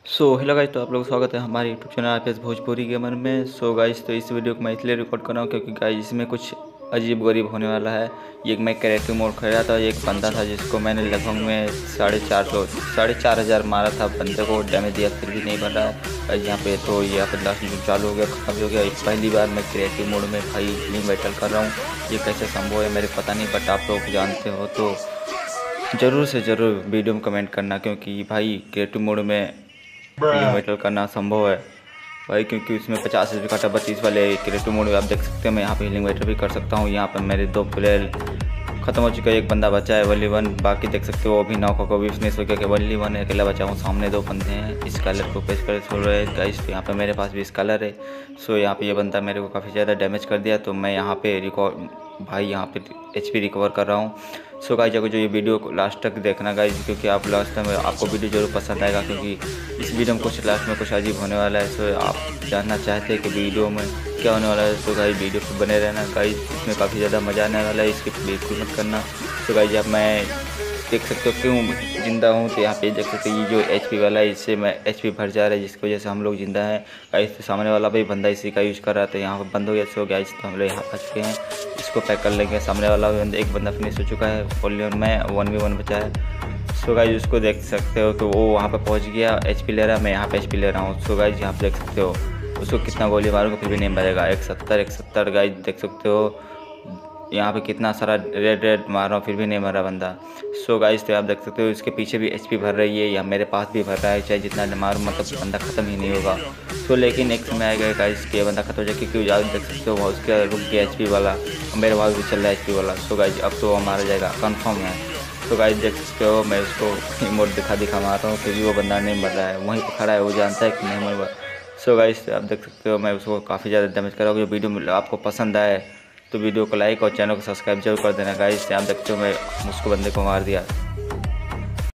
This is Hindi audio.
हेलो गाइस, तो आप लोग स्वागत है हमारे YouTube channel RPS Bhojpuri gamer में। गाइस, तो इस वीडियो को मैं इसलिए रिकॉर्ड कर रहा हूँ क्योंकि गाइस इसमें कुछ अजीब गरीब होने वाला है। ये मैं क्रिएटिव मोड खेला था। एक बंदा था जिसको मैंने लगभग में 4,500 मारा था। बंदे को डैमेज दिया फिर भी नहीं बन रहा है। गाइस यहाँ पे तो यहाँ पे लास्ट में चालू हो गया, खत्म हो गया। पहली बार मैं क्रिएटिव मोड में भाई लिंक बैटल कर रहा हूँ। ये कैसे संभव है मेरे पता नहीं, बट आप लोग जानते हो तो ज़रूर से ज़रूर वीडियो में कमेंट करना, क्योंकि भाई क्रिएटिव मोड में लिंक बैटल करना संभव है भाई, क्योंकि उसमें 50 रुपये का 32 वाले क्रिएटिव मोड में आप देख सकते हो। मैं यहाँ पे लिंक बैटल भी कर सकता हूँ। यहाँ पर मेरे 2 प्लेयर खत्म हो चुका है, एक बंदा बचा है वनली वन। बाकी देख सकते हो अभी नौका को भी उसने सोचा कि वनली वन है, अकेला बचा हूँ। सामने 2 बंदे हैं, इस कलर को पेश कर छोड़ रहे हैं गाइस। तो यहाँ पे मेरे पास भी इस कलर है। यहाँ पे ये बंदा मेरे को काफ़ी ज़्यादा डैमेज कर दिया, तो मैं यहाँ पे यहाँ पे HP रिकवर कर रहा हूँ। गाइस अगर जो ये वीडियो को लास्ट तक देखना गाइस, क्योंकि आप लास्ट में आपको वीडियो जरूर पसंद आएगा, क्योंकि इस वीडियो में कुछ लास्ट में कुछ अजीब होने वाला है। आप जानना चाहते हैं कि वीडियो में क्या होने वाला है, तो गाइस वीडियो पर बने रहना गाइस। इसमें काफ़ी ज़्यादा मज़ा आने वाला है, इसकी बिल्कुल मत करना। गाइस अब मैं देख सकते हो क्यों जिंदा हूँ, तो यहाँ पे देख सकते हो ये जो HP वाला है, इससे मैं HP भर जा रहा है, जिसकी वजह से हम लोग जिंदा हैं गाइस। तो सामने वाला भी बंदा इसी का यूज़ कर रहा था, यहाँ पर बंद हो गया। गाइस तो हम लोग यहाँ आ चुके हैं, इसको पैक कर लेंगे। सामने वाला भी एक बंदा फिनिश हो चुका है, ओनली मैं 1v1 बचा है। गाइस उसको देख सकते हो तो वो वहाँ पर पहुँच गया, HP ले रहा है, मैं यहाँ पे HP ले रहा हूँ। गाइस यहाँ पर देख सकते हो उसको कितना गोली मारूंगा फिर भी नहीं मरेगा। 170 गाइस देख सकते हो यहाँ पे कितना सारा रेड मार रहा हूँ फिर भी नहीं मरा बंदा। गाइस तो आप देख सकते हो इसके पीछे भी HP भर रही है, या मेरे पास भी भर रहा है। चाहे जितना मारूँ मतलब बंदा ख़त्म ही नहीं होगा। लेकिन एक समय आएगा गाइस कि बंदा खत्म हो जाए, क्योंकि ज़्यादा देख सकते हो उसका रुक गया HP वाला, मेरे पास भी चल रहा है HP वाला। गाइस अब तो वो मारा जाएगा कन्फर्म है। गाइस देख सकते हो मैं उसको इमोट दिखा मार रहा हूँ, फिर भी वो बंदा नहीं मर रहा है, वहीं पर खड़ा है, वो जानता है कि नहीं मर। गाइस आप देख सकते हो मैं उसको काफ़ी ज़्यादा डैमेज कर रहा हूँ। वीडियो आपको पसंद आए तो वीडियो को लाइक और चैनल को सब्सक्राइब जरूर कर देना गाइस। आप देखते हो मैं उसको बंदे को मार दिया।